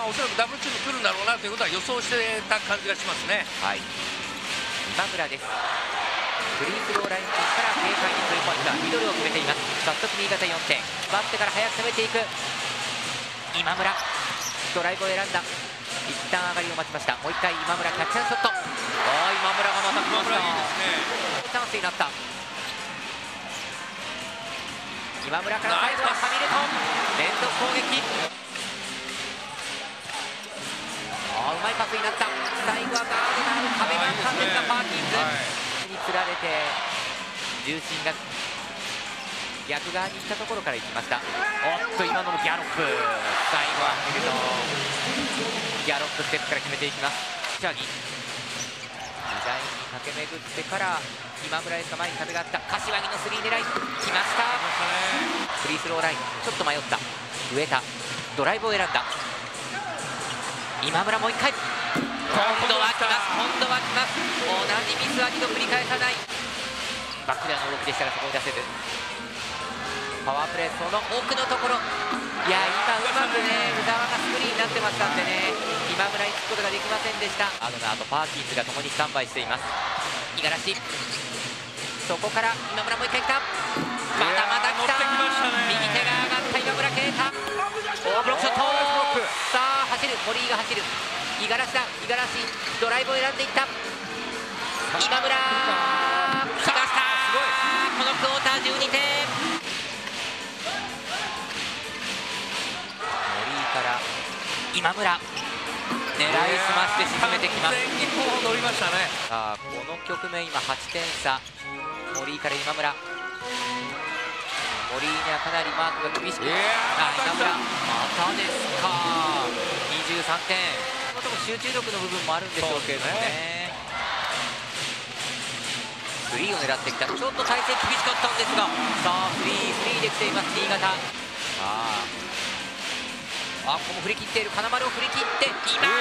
おそらくダブルチーム来るんだろうなということは予想してた感じがしますね。 はい、今村です。フリースローラインから軽快にスリーポイントミドルを決めています。早速新潟4点奪ってから早く攻めていく今村、ドライブを選んだ。一旦上がりを待ちました。もう一回今村キャッチャーショット。今村がまた来ました。 いいですね。 チャンスになった。今村から最後はハミルトン連続攻撃。うまいパスになった。最後はガードがある壁があったんですがパーキンズにつられて重心が逆側に行ったところから行きました。今のもギャロップ、最後はハミルトンギャロップステップから決めていきます。チャギ左に駆け巡ってから今村ですが前に壁があった。柏木のスリー狙いきました。フリースローラインちょっと迷った。上田ドライブを選んだ。今村もう一回今度は来ます。今度は来ます。同じミスは2度繰り返さない。バックでの動きでしたがそこを出せずパワープレー、その奥のところ今うまくね宇沢がスクリーンになってましたんでね今村につくことができませんでした。アドナーとパーキンズが共にスタンバイしています。五十嵐そこから今村もう一回来た。またまた来た。右手が上がった今村啓太ブロックショット。さあ走る森井が走る。五十嵐だ。五十嵐ドライブを選んでいった今村来ました。このクォーター12点。森井から今村狙いすまして沈めてきます。 日本乗りましたね。 さあこの局面今8点差。森井から今村、森井にはかなりマークが厳しく、今村またですか。23点。このとこ集中力の部分もあるんでしょうけれどもね。スリーを狙ってきた。ちょっと体勢厳しかったんですが、さあスリーで来ています新潟。ここも振り切っている金丸を振り切って今